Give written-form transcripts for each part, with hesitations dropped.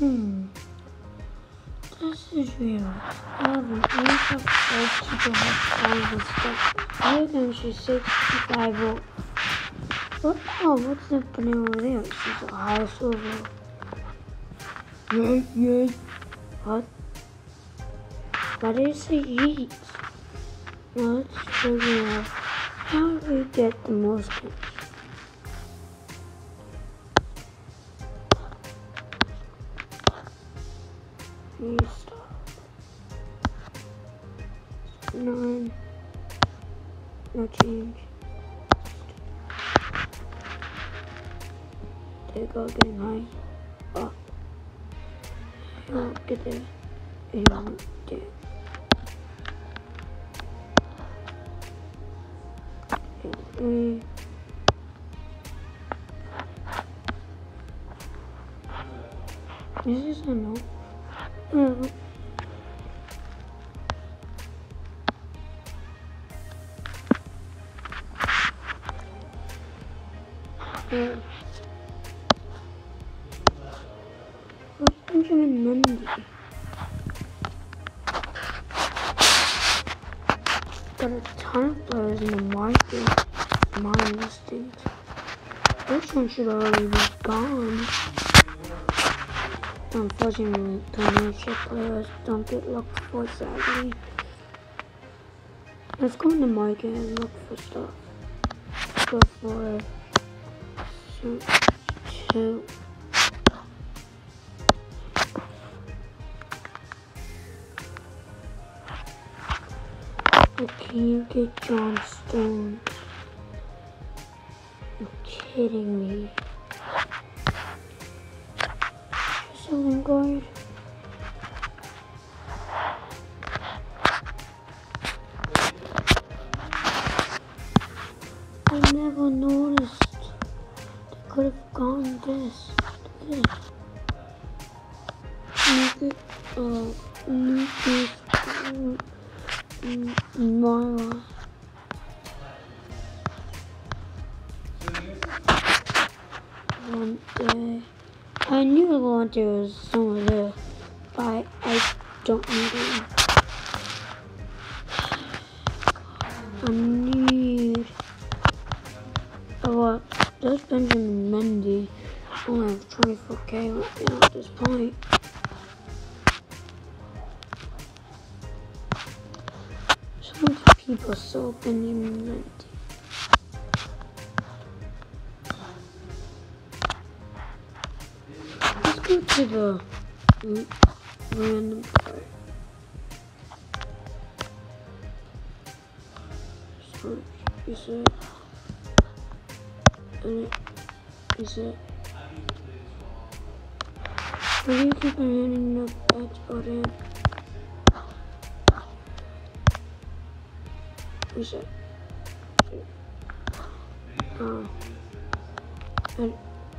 Hmm. This is real. I have an income goalkeeper have all the stuff. I think she's 65 volt. What? Oh, what's happening over there? She's a house over. Yes. What? What is the heat? Now let's figure out how do we get the most kills. Restart. 9. No change. There you go, getting high. Up. Oh, get there. 81. There. This is a no. Benjamin Mendy. Got a ton of players in the market. My listings. This one should already be gone. Unfortunately, Tornado players don't get looked for, sadly. Let's go in the market and look for stuff. Let's go for 2. Can you get John Stones? You're kidding me. Selling guard. I never noticed. They could have gone this. Lucas. Mara. Volante. I knew Volante was somewhere there, but I don't need him. I need. What? There's Benjamin Mendy. I only have 24k right now at this point. So many people saw Benjamin Mendy. Let's go to the random part. So, is it? Is it? Why do you keep on hitting the badge button? Is it? And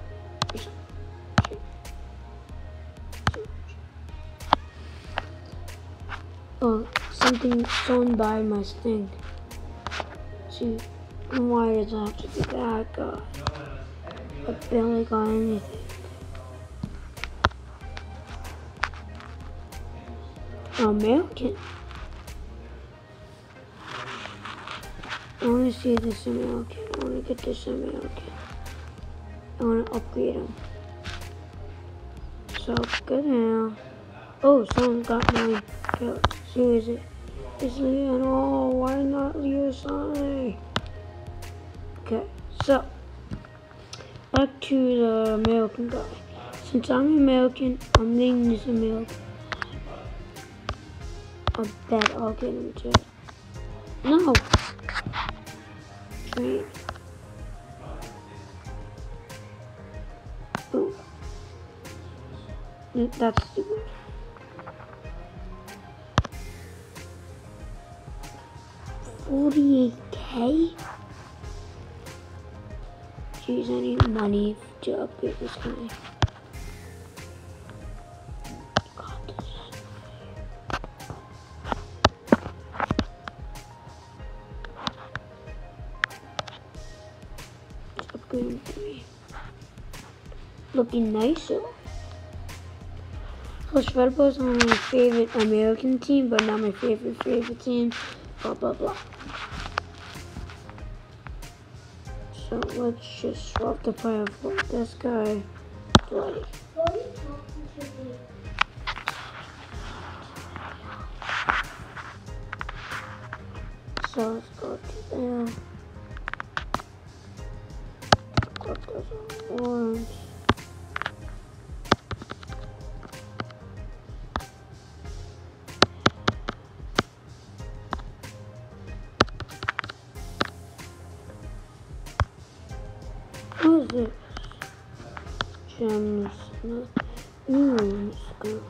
oh, something someone by my thing. See, why does it have to be that guy? I barely got anything. American. I want to see this American. I want to get this American. I want to upgrade him. So good now. Oh, someone got mine. Who is it? It's Leon. Oh, why not Leo Sane? Okay, so back to the American guy. Since I'm American, I'm naming this American. I bet I'll get him too. No. Train. Oh. That's stupid. $48K? Jeez, I need money to upgrade this guy. Upgrade 3. Looking nicer. Plus, Red Bulls are my favorite American team, but not my favorite team. Blah blah blah. So let's just swap the player for this guy. Bloody. So let's go to there. Got those orange. What is this? Gems. Let's go.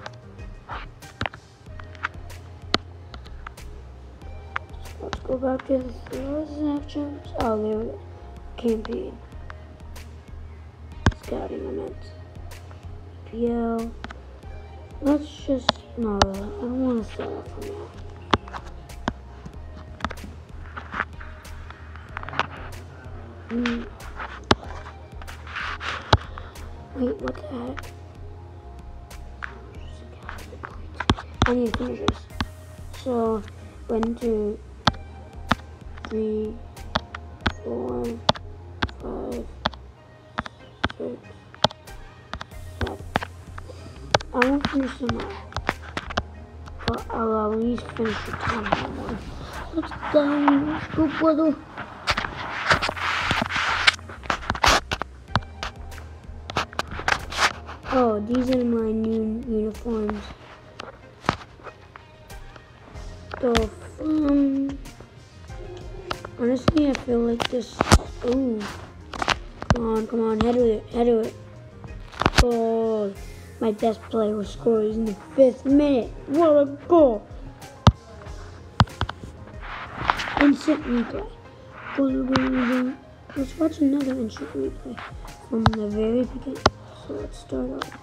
Let's go back to the snap gems. Oh, there we go. Campaign. Scouting events. PL. Let's just, no, I don't want to start off from now. Wait, what the heck? I need to finish this. So, 1, 2, 3, 4, 5, 6, 7. I won't finish them all, but I'll at least finish the top one. Let's go, brother. Oh, these are my new uniforms. So, honestly, I feel like this. Ooh, come on, head to it. Oh, my best player was scored in the 5th minute. What a goal! Instant replay. Go. Let's watch another instant replay from the very beginning. So let's start off.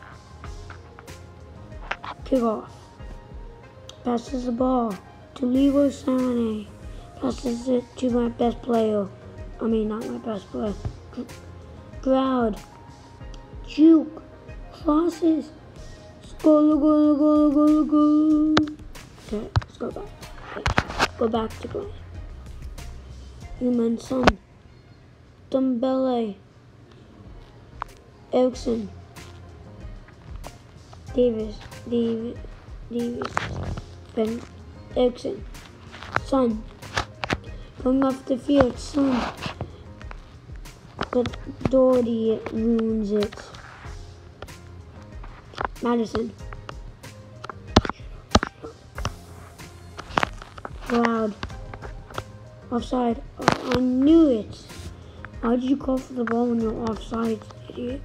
Kick off. Passes the ball to Leroy Sané. Passes it to my best player. I mean, not my best player. Groud. Juke. Crosses. Goal. Okay, let's go back. Okay, go back to play. Human Son. Dumbele. Erickson. Davis. Ben Erickson. Son. Going off the field. Son. But Doherty ruins it. Madison. Loud. Offside. Oh, I knew it. Why did you call for the ball when you're offside, idiot?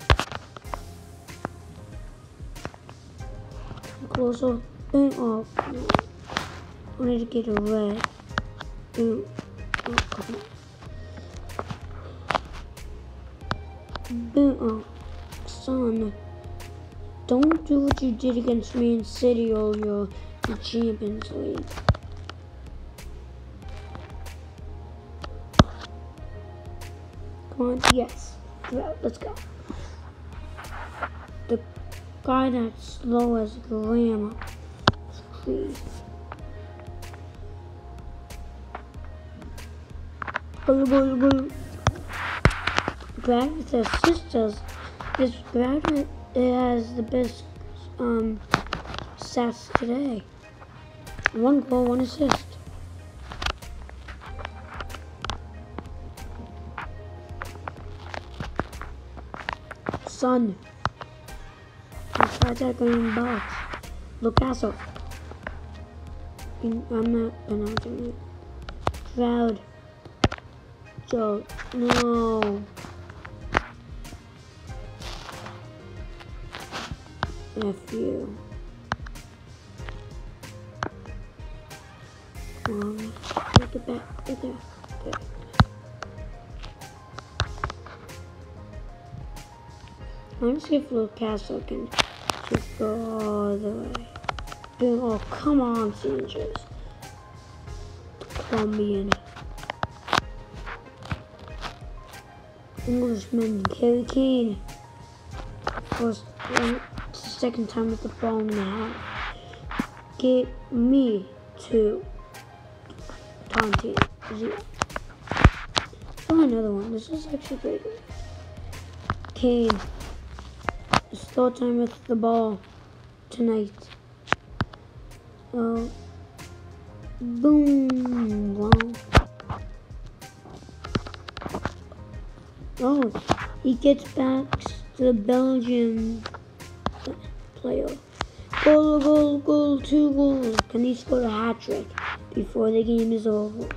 Closer. Oh, no. I wanted to get a red. Oh, come on. Oh, Son. Don't do what you did against Man City or the Champions League. Come on, yes. Let's go. The guy that's slow as grandma. Please. Go. Brad with the sisters. This Brad has the best stats today. 1 goal, 1 assist. Son. Try tackling box. Lucasso. I'm not pronouncing it. Proud. Joe. No. F you. Take it back. Right there. Okay. Let's see if Lucasso can just go all the way. Oh, come on, Sanchez. Colombian. Englishman, Harry Kane. First, second time with the ball in the half. Get me to 20-0. Oh, another one. This is actually pretty good. Kane. Still time with the ball tonight. Oh. Boom. Wow. Oh, he gets back to the Belgium player. Goal, 2 goals. Can he score a hat trick before the game is over?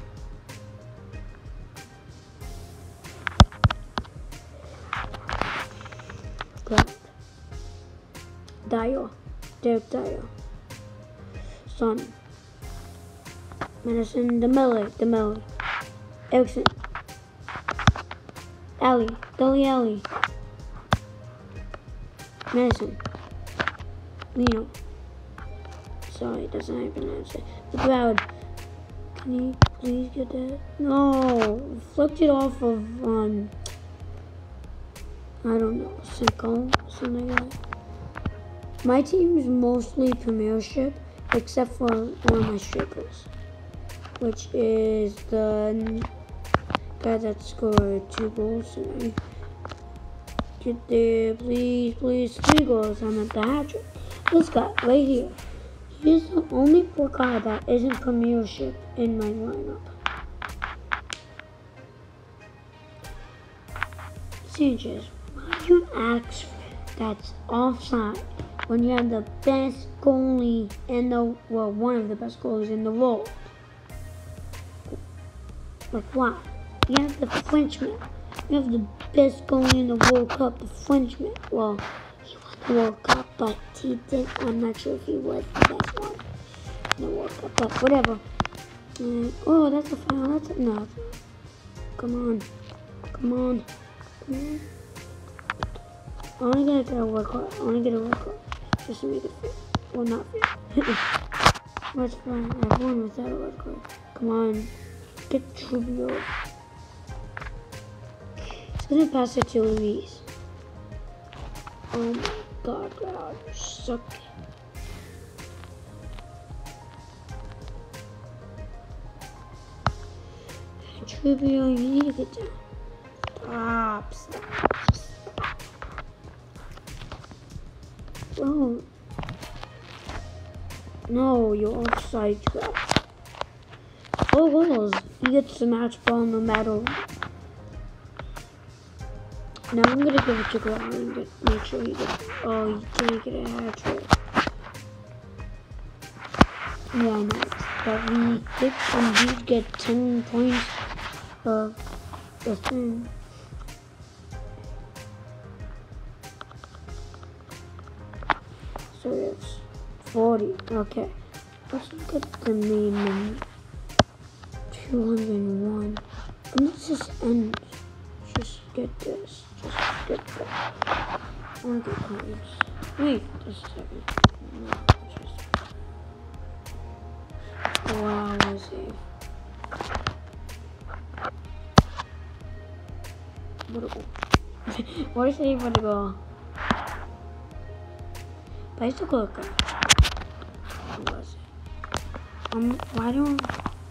Good. Derek Dyer. Son. Madison, Dembele. Eriksson. Dele Alli. Madison. Lino. Sorry, that's not how you pronounce it. The crowd. Can you please get that? No. Flipped it off of, I don't know, Cinco, something like that. My team is mostly Premiership, except for one of my strikers, which is the guy that scored 2 goals tonight. Get there, please, 3 goals. I'm at the hat trick. This guy right here. He's the only poor guy that isn't Premiership in my lineup. Sanchez, why do you ask that's offside when you have the best goalie in the one of the best goalies in the world? Like why? You have the Frenchman. You have the best goalie in the World Cup, the Frenchman. Well, he won the World Cup, but he did. I'm not sure if he was the best one in the World Cup, but whatever. Oh, that's a foul. That's a no. Come on. I want to get a red card. Just to make it fair. Well, not fair. That's fine. I've won without a red card. Come on. Get Trubio. It's gonna pass it to Luis. Oh my god, you suck. Trubio, you need to get down. Stop. Oh. No, you're offside trap. 4 goals. He gets the match ball no matter what. Now I'm gonna give it to Grau and make sure he gets. Oh, he can't get a hat trick. Yeah, I know. But we did indeed get 10 points of the thing. So it's 40. Okay. Let's look at the main menu. 201. And let's just end. Just get this. I want to get coins. Wait just a second. No, wow, let's see. What is it for to go? Place to cook. What was it? Why don't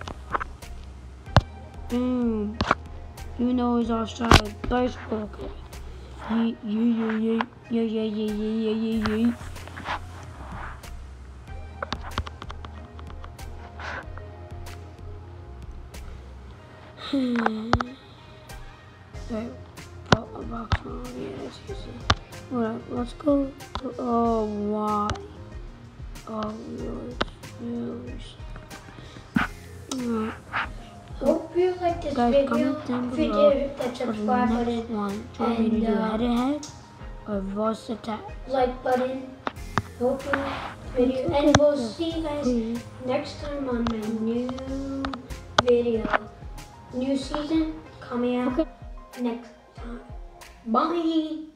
even though he's offside, place to cook. Yeah. Right, put a box on. Yeah, that's easy. Alright, let's go. Oh, why? Oh, really? Hope you like this Guys, video. comment down If you below did, hit that subscribe for the button. next one. Do you want me to do head-to-head or voice attack? Like button. Hope you like the video. And we'll see you guys next time on my new video. New season coming out next time. Bye.